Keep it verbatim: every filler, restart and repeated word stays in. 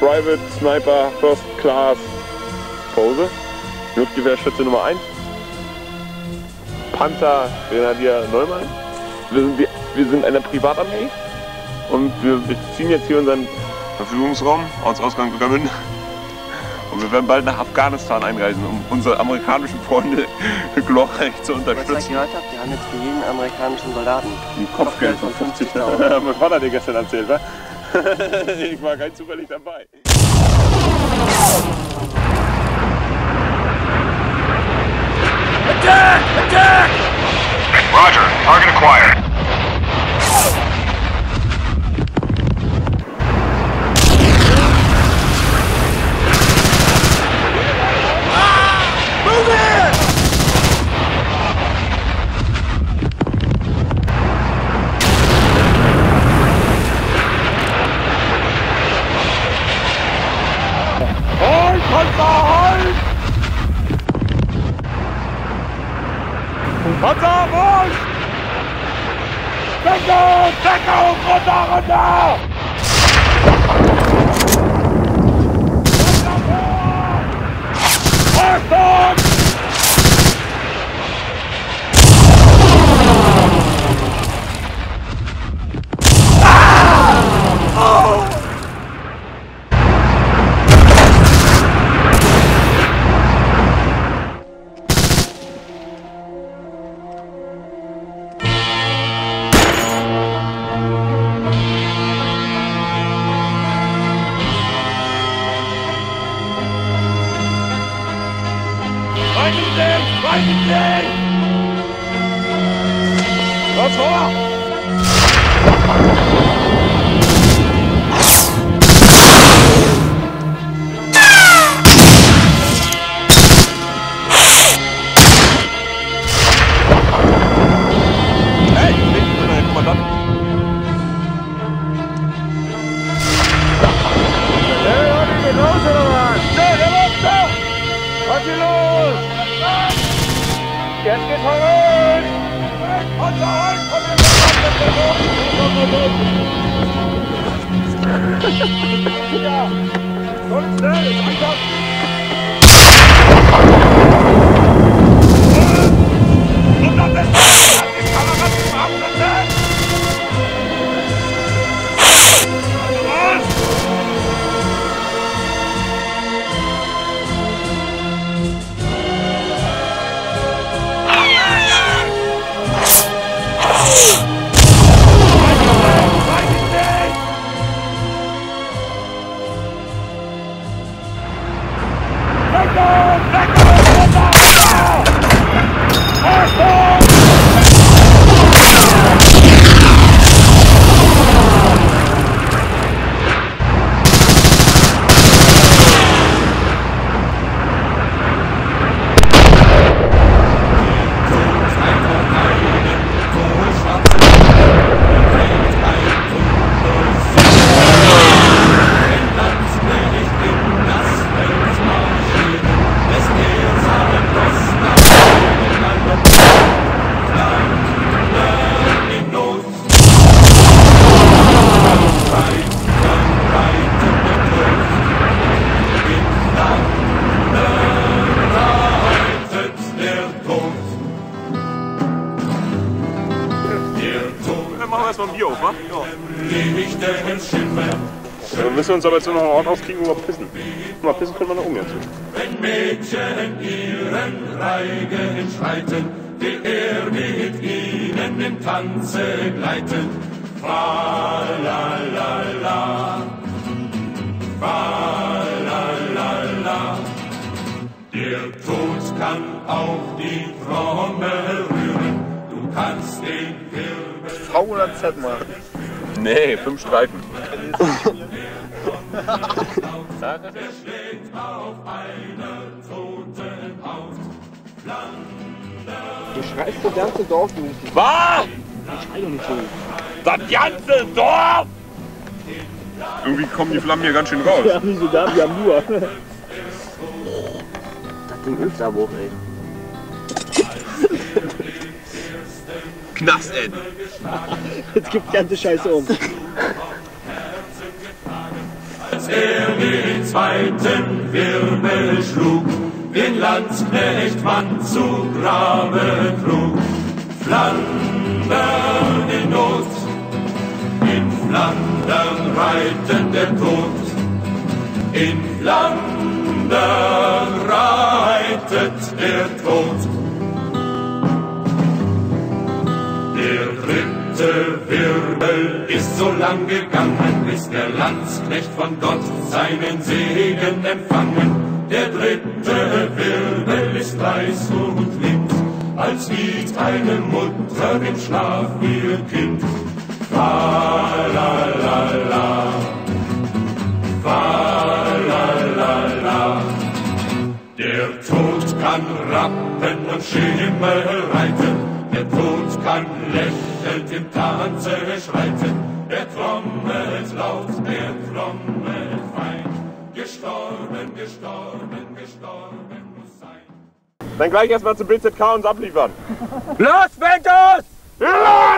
Private Sniper First Class Pose. Luftgewehrschütze Nummer eins. Panzer Grenadier Neumann. Wir sind, wir, wir sind eine Privatarmee und wir beziehen jetzt hier unseren Verfügungsraum aus Ausgang Ueckermünde. Und wir werden bald nach Afghanistan einreisen, um unsere amerikanischen Freunde glorreich zu unterstützen. Was ich gehört habe, die haben jetzt für jeden amerikanischen Soldaten ein Kopfgeld von fünfzigtausend. Mein Vater hat dir gestern erzählt, wa? Ich war ganz zufällig dabei. Attack! Attack! Roger, target acquired. Panzer, Marsch! Deckung! Deckung! Runter, runter! Achtung! Ah! Oh! Was vor? Hey, ich bin der Kommandant. Hey, Olli, geht los oder was? Schnell, der läuft da! Was ist los? Jetzt geht's voran! Unser Halt! Komm in den Ja! Komm schnell! Einfach! Und am besten! Die Kameraden im Abstand! Erstmal ein Bier auf, wa? Ja. Wir müssen uns aber jetzt noch einen Ort auskriegen, wo wir pissen. Mal pissen können wir noch um jetzt. Wenn Mädchen ihren Reigen schreiten, will er mit ihnen im Tanze gleiten. Fa la la la, fa la la la. Der Tod kann auch die Trommel rühren, du kannst den Wirbel... V oder Z machen? Nee, fünf Streifen. Der schlägt auf einer toten Haut. Du schreist das ganze Dorf nicht. Was? Ich schrei doch nicht so. Das ganze Dorf? Irgendwie kommen die Flammen hier ganz schön raus. Ja, wieso da? Wir haben nur. Das Ding ist aber hoch, ey. Knast, ey. Jetzt gibt die ganze Scheiße um. Als er den zweiten Wirbel schlug, den Landsknecht Mann zu Grabe trug. Flandern in Not, in Flandern reiten der Tod, in Flandern reitet der Tod. Der dritte Wirbel ist so lang gegangen, bis der Landsknecht von Gott seinen Segen empfangen. Der dritte Wirbel ist weiß und blind, als wiegt eine Mutter im Schlaf ihr Kind. Fa la la la, fa la la la. Der Tod kann Rappen und Schimmel reiten, der Tod kann lächelnd im Tanze schreiten, der trommelt laut, der trommelt fein. Gestorben, gestorben, gestorben muss sein. Dann gleich erstmal zum B Z K uns abliefern. Los, Ventus! Ja!